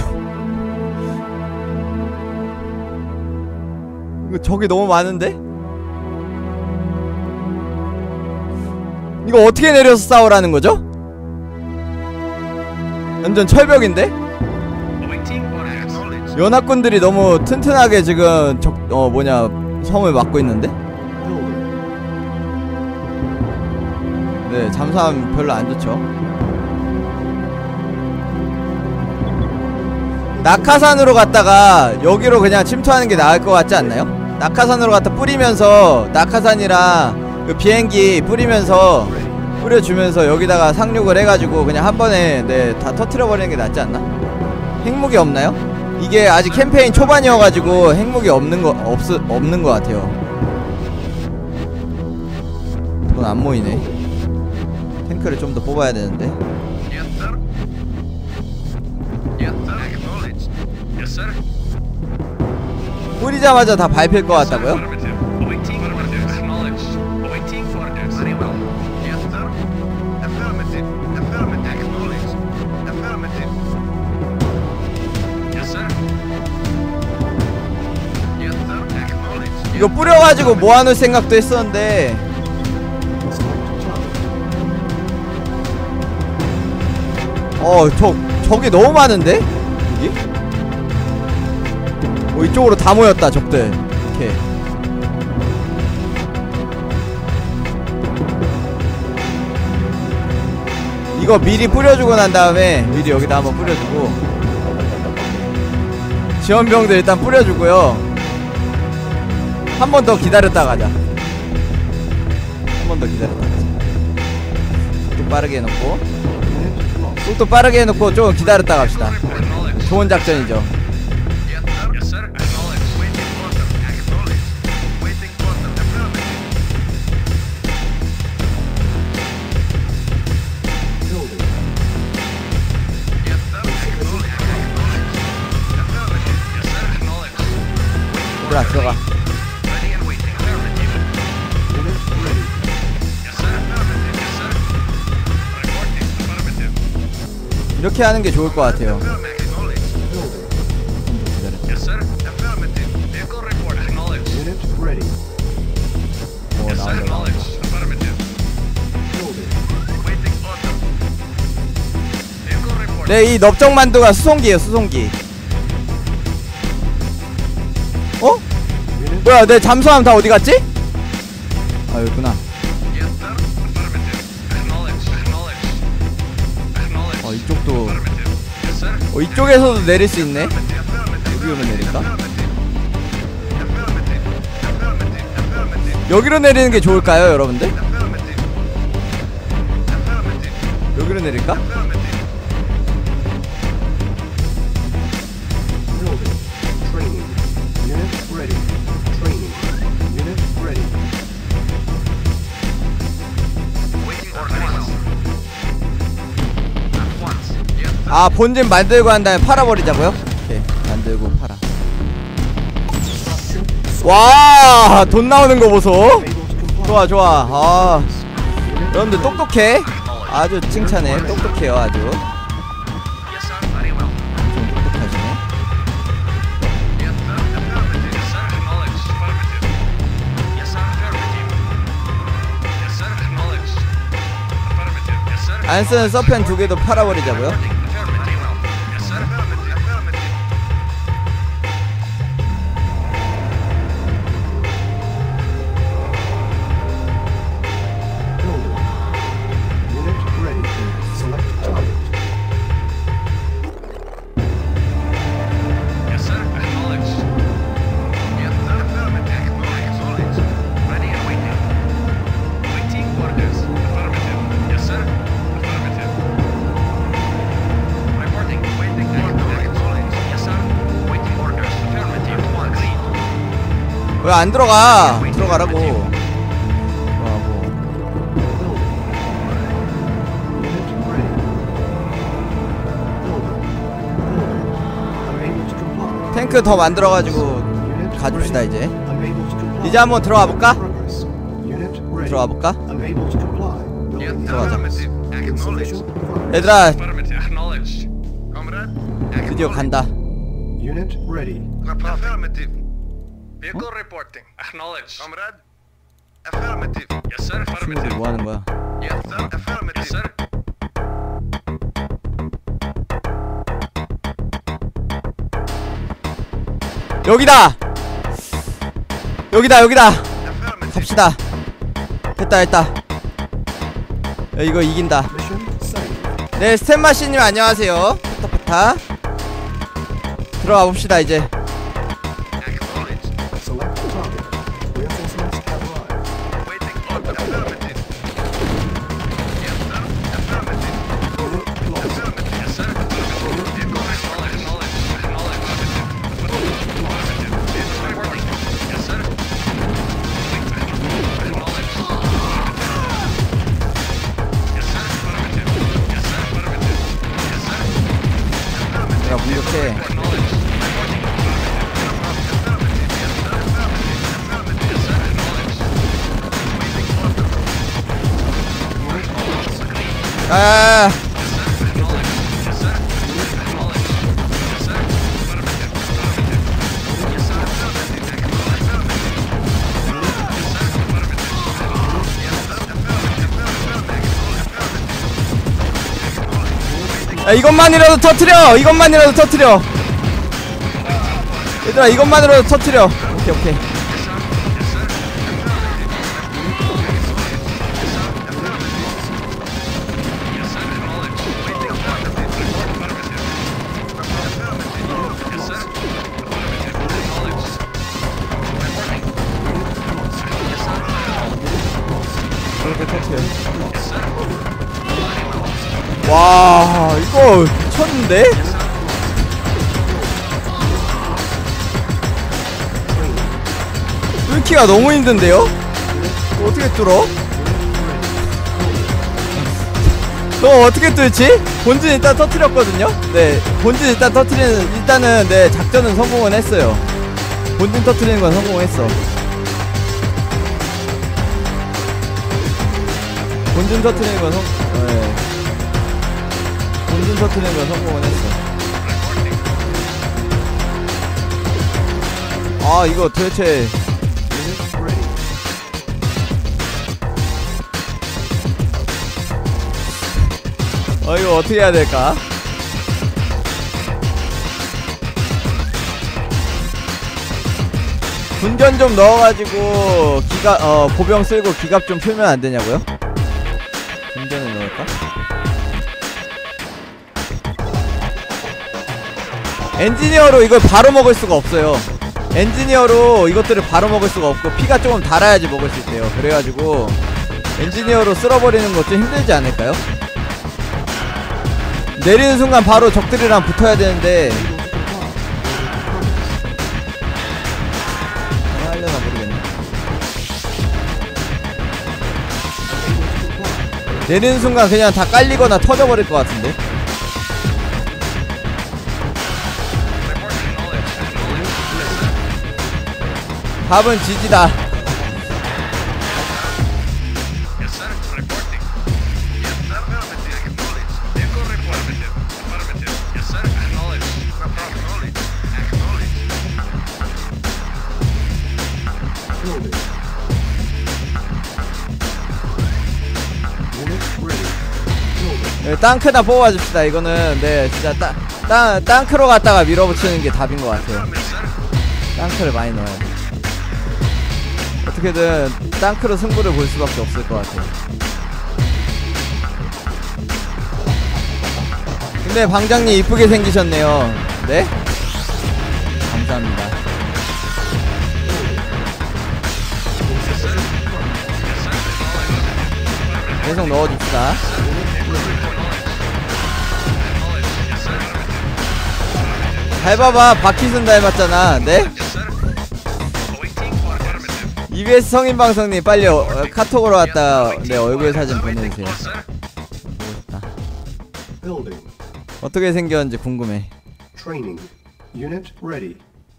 이거 적이 너무 많은데? 이거 어떻게 내려서 싸우라는 거죠? 완전 철벽인데? 연합군들이 너무 튼튼하게 지금 적, 어 뭐냐 섬을 막고 있는데? 네 잠수함 별로 안 좋죠. 낙하산으로 갔다가 여기로 그냥 침투하는 게 나을 것 같지 않나요? 낙하산으로 갖다 뿌리면서 낙하산이랑 그 비행기 뿌리면서 뿌려주면서 여기다가 상륙을 해가지고 그냥 한 번에 네, 다 터트려버리는 게 낫지 않나? 핵무기 없나요? 이게 아직 캠페인 초반이어가지고 핵무기 없는 거 없, 없는 거 같아요. 돈 안 모이네. 탱크를 좀 더 뽑아야 되는데. Yes, sir. Yes, sir. Acknowledged. Yes, sir. 뿌리자마자 다 밟힐 것 같다고요? Affirmative. Awaiting orders. Acknowledged. Awaiting orders. Very well. Yes, sir. Affirmative. Affirmative. Acknowledged. Affirmative. Yes, sir. Yes, sir. Acknowledged. 이거 뿌려가지고 모아놓을 생각도 했었는데 어, 저, 저게 너무 많은데? 여기? 어, 이쪽으로 다 모였다, 적들. 이렇게. 이거 미리 뿌려주고 난 다음에 미리 여기다 한번 뿌려주고 지원병들 일단 뿌려주고요. 한 번 더 기다렸다 가자. 한 번 더 기다렸다 가자. 또 빠르게 해놓고 속도 빠르게 해놓고 좀 기다렸다 갑시다. 좋은 작전이죠. Yes, sir. Yes, sir. Acknowledged. Waiting order. Acknowledged. Waiting order. Affirmative. Building. Yes, sir. Acknowledged. Affirmative. Yes, sir. Acknowledged. 얘들아 들어가. Ready and waiting. Affirmative. Unit ready. Yes, sir. Affirmative. Yes, sir. Reporting. Affirmative. 이렇게 하는 게 좋을 것 같아요. Affirmative. Acknowledged. Building. Yes, sir. Affirmative. Vehicle report. Acknowledged. Unit ready. 오 Yes, sir. 나온다 나온다. Acknowledged. Affirmative. Building. Waiting order. Vehicle report. 네, 이 넓적만두가 수송기예요, 수송기. 어? Unit 뭐야, 내 잠수함 다 어디 갔지? 아, 여기구나. Yes, sir. Affirmative. Acknowledged. Acknowledged. Acknowledged. 어, 이쪽도. Affirmative. Yes, sir. 어, 이쪽에서도 내릴 수 있네. Affirmative. 여기로 내릴까? Affirmative. Affirmative. Affirmative. Affirmative. 여기로 내리는 게 좋을까요, 여러분들? Affirmative. Affirmative. 여기로 내릴까? Affirmative. building. Training. Unit ready. Training. Unit ready. Waiting orders. At once. Yes, sir. 아, 본진 만들고 한 다음에 팔아버리자고요? 오케이, 만들고 팔아. 와, 돈 나오는 거 보소. Able to comply. 좋아, 좋아. 아, Unit 여러분들 똑똑해. 아주 칭찬해. 똑똑해요, 아주. Yes, sir. Very well. 좀 똑똑하시네. Yes, sir. Affirmative. Yes, sir. Acknowledged. Affirmative. Yes, sir. Affirmative. Yes, sir. Acknowledged. Affirmative. Yes, sir. 안 쓰는 서펜 두 개도 팔아버리자고요? Affirmative. Yes, sir. Affirmative. Affirmative. building. Unit ready. Select target. Yes, sir. Acknowledged. Yes, sir. Affirmative. Acknowledged. Ready and waiting. Waiting orders. Affirmative. Yes, sir. Affirmative. Reporting. Waiting orders. Acknowledged. Yes, sir. Waiting orders. Affirmative. Agreed. 왜 안 들어가? 들어가라고. 들어가고. Building. Unit ready. Building. Building. Unable to comply. 탱크 더 만들어가지고 Unit 가줍시다 ready. 이제. Unable to comply. 이제 한번 들어가 볼까? Progress. Unit ready. 들어가 볼까? Unable to comply. Yes, Building. 들어가자. affirmative. Acknowledged. Insufficient progress. 얘들아, Affirmative. Acknowledged. Comrade. 드디어 간다. Unit ready. Affirmative. Vehicle reporting. Acknowledged. Comrade. Affirmative. Yes, sir. 친구들 Affirmative. 뭐 하는 거야? Yes, sir. Affirmative. Yes, sir. 여기다! 여기다, 여기다! Affirmative. 갑시다. 됐다, 됐다. 야, 이거 이긴다. Mission saved. 네, 스탠마씨님 안녕하세요. 포타포타. 들어가 봅시다, 이제. Acknowledged. Select target. 오케이. 아. 야, 이것만이라도 터트려! 이것만이라도 터트려! 얘들아, 이것만이라도 터트려! 오케이, 오케이. 이렇게 터트려. 와, 이거 미쳤는데? 뚫기가 너무 힘든데요? 이거 어떻게 뚫어? 너 어떻게 뚫지? 본진 일단 터트렸거든요? 네, 본진 일단 터트리는, 일단은, 네, 작전은 성공은 했어요. 본진 터트리는 건 성공했어. 본진 터트리는 건 성, 네. 본진 터트리는 건 성공은 했어. 아, 이거 도대체. 어, 이거 어떻게 해야 될까? 군견 좀 넣어가지고 기갑, 어, 보병 쓸고 기갑 좀 풀면 안 되냐고요? 군견을 넣을까? 엔지니어로 이걸 바로 먹을 수가 없어요. 엔지니어로 이것들을 바로 먹을 수가 없고 피가 조금 달아야지 먹을 수 있대요. 그래가지고 엔지니어로 쓸어버리는 것 좀 힘들지 않을까요? 내리는 순간 바로 적들이랑 붙어야 되는데 하려나 모르겠네. 내리는 순간 그냥 다 깔리거나 터져버릴 것 같은데. 답은 지지다. 네, 땅크나 뽑아줍시다. 이거는 네 진짜 땅, 땅, 땅크로 갔다가 밀어붙이는 게 답인 것 같아요. 땅크를 많이 넣어야 돼. 어떻게든 땅크로 승부를 볼 수밖에 없을 것 같아요. 근데 방장님 이쁘게 생기셨네요. 네? 감사합니다. 계속 넣어줍시다. 닮아봐. 박희순 닮았잖아. 네? 이비에스 성인방송님 빨리 어, 카톡으로 왔다. 네, 얼굴 사진 보내주세요. 보고 싶다. 어떻게 생겼는지 궁금해. Training. Unit ready.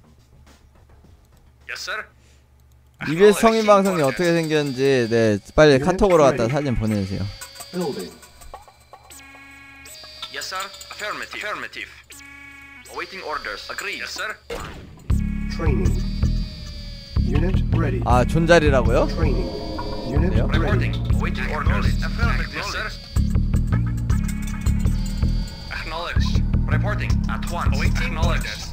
Yes, sir. 이비에스 성인방송님 어떻게 생겼는지 네 빨리 카톡으로 왔다 사진 보내주세요. Building. Yes, sir. Affirmative. Affirmative. Awaiting orders. Agreed. Yes, sir. Training. Unit ready. 아 존잘이라고요? Training. Unit 그래요? ready. Reporting. Awaiting orders. Affirmative. Yes, sir. Acknowledged. Reporting at once. Awaiting orders.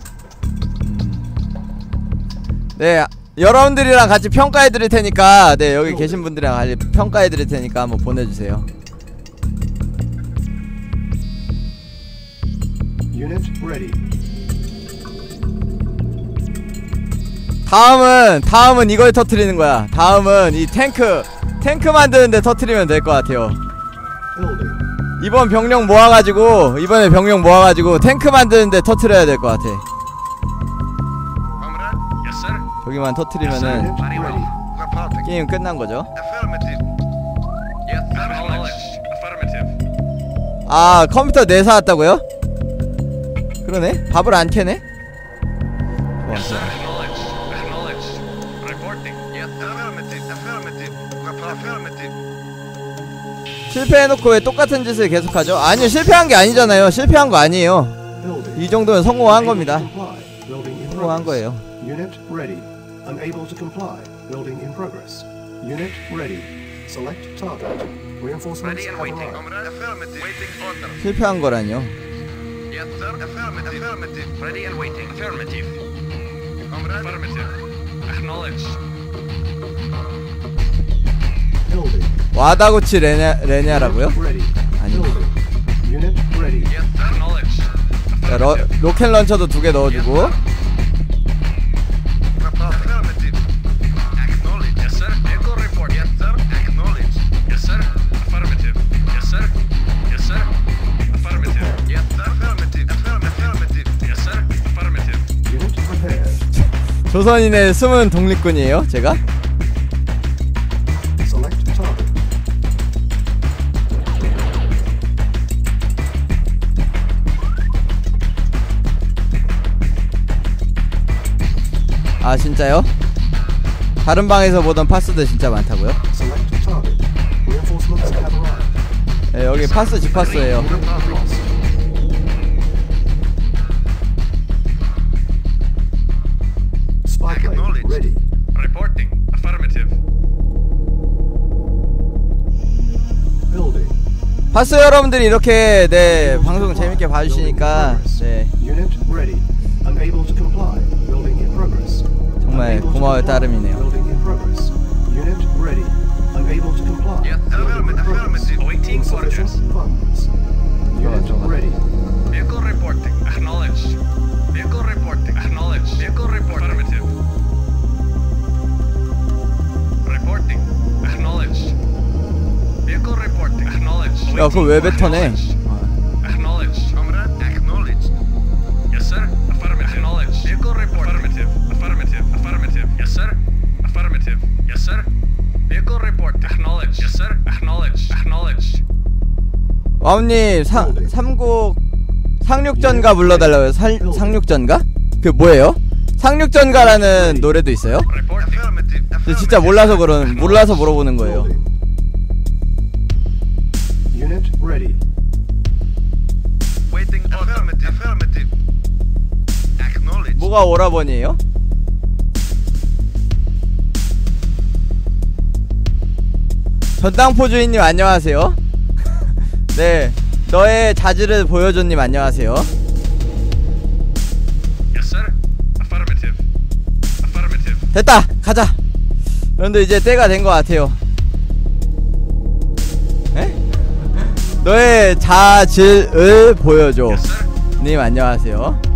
네 여러분들이랑 같이 평가해 드릴 테니까 네 여기 계신 분들이랑 같이 평가해 드릴 테니까 한번 보내주세요. Unit ready. 다음은 다음은 이걸 터트리는 거야. 다음은 이 탱크 탱크 만드는데 터트리면 될 것 같아요. Building. 이번 병력 모아가지고 이번에 병력 모아가지고 탱크 만드는데 터트려야 될 것 같아. Comrade. Yes, sir. 저기만 터트리면은 Unit Very well. ready. Reporting. 게임 끝난 거죠. Affirmative. Yes, acknowledged. Affirmative. 아 컴퓨터 네 사왔다고요? 그러네? 밥을 안 캐네? Yes, sir. Acknowledged. Acknowledged. Reporting. Yes, affirmative. Affirmative. Affirmative. 실패해놓고 왜 똑같은 짓을 계속하죠? 아니요, 실패한 게 아니잖아요. 실패한 거 아니에요. Building. 이 정도면 성공한 겁니다. Comply. Building in 성공한 progress. 거예요. Unit ready. Unable to comply. Building in progress. Unit ready. Select target. Reinforcements Ready and have waiting. arrived. Affirmative. Waiting order. 실패한 거라뇨. Yes, sir. Affirmative. Affirmative. Ready and waiting. Affirmative. Comrade. Affirmative. Acknowledged. Building. 와다구치 레냐, 레냐라고요? Unit ready. 아니. Building. Unit ready. Yes, sir. Acknowledged. 자, 러, 로켓 런처도 두 개 넣어주고. Affirmative. Acknowledged. Yes, sir. Echo report. Yes, sir. Acknowledged. Yes, sir. Affirmative. Yes, sir. Yes, sir. Affirmative. Yes, sir. Affirmative. Affirmative. Yes, sir. Affirmative. Unit prepared. 조선인의 숨은 독립군이에요, 제가. Select target. 아, 진짜요? 다른 방에서 보던 파스도 진짜 많다고요? Select target. Reinforcements have arrived. 네, 여기 파스 집파스예요. Unit lost. Spy plane Acknowledged. ready. Reporting. Affirmative. Building. 파스 여러분들이 이렇게 네 방송 재밌게 봐주시니까 네 Unit ready. Unable to comply. Building in progress. 정말 Unable to 고마울 comply. 따름이네요. Building in progress. Unit ready. Unable to comply. Yes, Building in affirmative, progress. affirmative. Awaiting Insufficient orders. funds. Unit 좋아. ready. Vehicle reporting. Acknowledged. Vehicle reporting. Acknowledged. Vehicle report. Affirmative. Reporting. Acknowledged. Vehicle reporting. Acknowledged. 야, 그거 왜 Awaiting 뱉어내? acknowledged. Acknowledged. Comrade. Acknowledged. Yes, sir. Affirmative. Acknowledged. Vehicle report. Affirmative. Affirmative. Affirmative. Yes, sir. Affirmative. Yes, sir. Vehicle report. Acknowledged. Yes, sir. Acknowledged. Acknowledged. 와우님 상 삼국 상륙전가 불러달라고요. 살, 상륙전가? 그 뭐예요? 상륙전가라는 노래도 있어요? Report. Affirmative. 저 진짜 몰라서 그런 몰라서 물어보는 거예요. Building. Unit ready. Waiting order. Affirmative. Affirmative. Acknowledged. 뭐가 오라버니에요? 전당포 주인님 안녕하세요. 네, 너의 자질을 보여줘님 안녕하세요. Yes, sir. Affirmative. Affirmative. 됐다, 가자. 여러분들 이제 때가 된 것 같아요. 에? 너의 자질을 보여줘. Yes, sir. 님 안녕하세요.